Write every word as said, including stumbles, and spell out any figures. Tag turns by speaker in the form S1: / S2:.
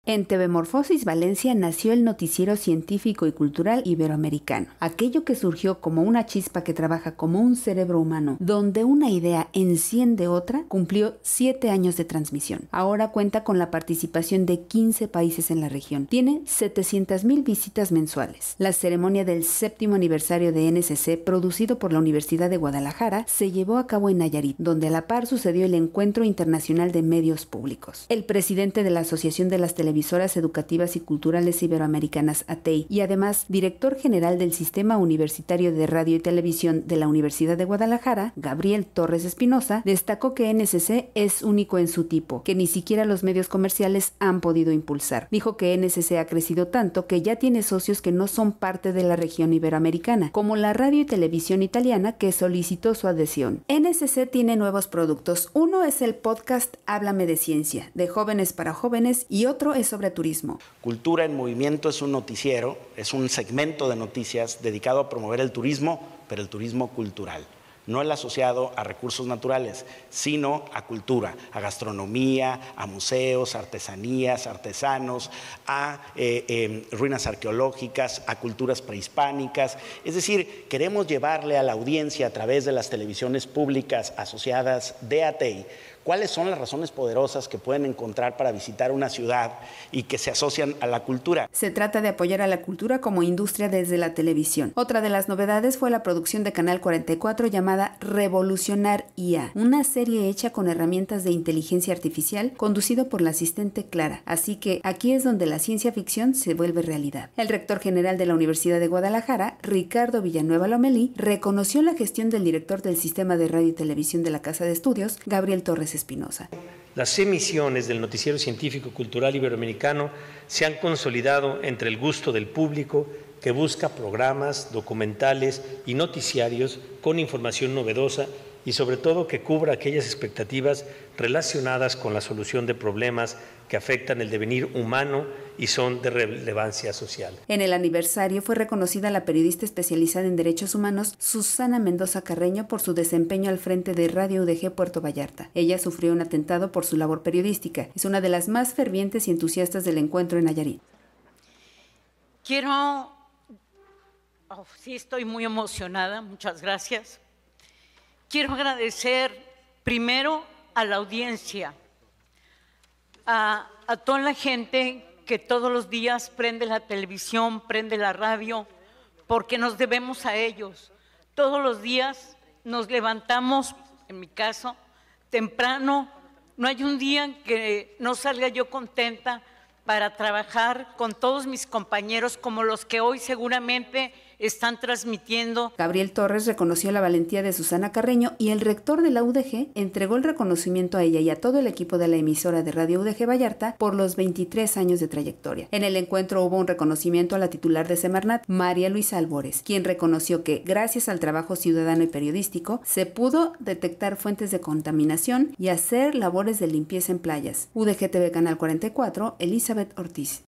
S1: En T V Morfosis Valencia nació el noticiero científico y cultural iberoamericano, aquello que surgió como una chispa que trabaja como un cerebro humano, donde una idea enciende otra, cumplió siete años de transmisión. Ahora cuenta con la participación de quince países en la región. Tiene setecientas mil visitas mensuales. La ceremonia del séptimo aniversario de N S C, producido por la Universidad de Guadalajara, se llevó a cabo en Nayarit, donde a la par sucedió el Encuentro Internacional de Medios Públicos. El presidente de la Asociación de las Televisiones Educativas y Culturales Iberoamericanas, A T E I, y además director general del Sistema Universitario de Radio y Televisión de la Universidad de Guadalajara, Gabriel Torres Espinosa, destacó que N S C es único en su tipo, que ni siquiera los medios comerciales han podido impulsar. Dijo que N S C ha crecido tanto que ya tiene socios que no son parte de la región iberoamericana, como la Radio y Televisión Italiana, que solicitó su adhesión. N S C tiene nuevos productos. Uno es el podcast Háblame de Ciencia, de jóvenes para jóvenes, y otro es sobre turismo.
S2: Cultura en Movimiento es un noticiero, es un segmento de noticias dedicado a promover el turismo, pero el turismo cultural. No el asociado a recursos naturales, sino a cultura, a gastronomía, a museos, artesanías, artesanos, a eh, eh, ruinas arqueológicas, a culturas prehispánicas. Es decir, queremos llevarle a la audiencia a través de las televisiones públicas asociadas de A T E I cuáles son las razones poderosas que pueden encontrar para visitar una ciudad y que se asocian a la cultura.
S1: Se trata de apoyar a la cultura como industria desde la televisión. Otra de las novedades fue la producción de Canal cuarenta y cuatro llamada Revolucionar I A, una serie hecha con herramientas de inteligencia artificial conducido por la asistente Clara. Así que aquí es donde la ciencia ficción se vuelve realidad. El rector general de la Universidad de Guadalajara, Ricardo Villanueva Lomelí, reconoció la gestión del director del Sistema de Radio y Televisión de la Casa de Estudios, Gabriel Torres Espinosa.
S3: Las emisiones del Noticiero Científico Cultural Iberoamericano se han consolidado entre el gusto del público, que busca programas, documentales y noticiarios con información novedosa y sobre todo que cubra aquellas expectativas relacionadas con la solución de problemas que afectan el devenir humano y son de relevancia social.
S1: En el aniversario fue reconocida la periodista especializada en derechos humanos Susana Mendoza Carreño por su desempeño al frente de Radio U D G Puerto Vallarta. Ella sufrió un atentado por su labor periodística. Es una de las más fervientes y entusiastas del encuentro en Nayarit.
S4: Quiero, oh, sí estoy muy emocionada, muchas gracias. Quiero agradecer primero a la audiencia, a, a toda la gente que todos los días prende la televisión, prende la radio, porque nos debemos a ellos. Todos los días nos levantamos, en mi caso, temprano. No hay un día que no salga yo contenta para trabajar con todos mis compañeros como los que hoy seguramente están transmitiendo.
S1: Gabriel Torres reconoció la valentía de Susana Carreño y el rector de la U D G entregó el reconocimiento a ella y a todo el equipo de la emisora de Radio U D G Vallarta por los veintitrés años de trayectoria. En el encuentro hubo un reconocimiento a la titular de Semarnat, María Luisa Albores, quien reconoció que gracias al trabajo ciudadano y periodístico se pudo detectar fuentes de contaminación y hacer labores de limpieza en playas. U D G T V Canal cuarenta y cuatro, Elizabeth Ortiz.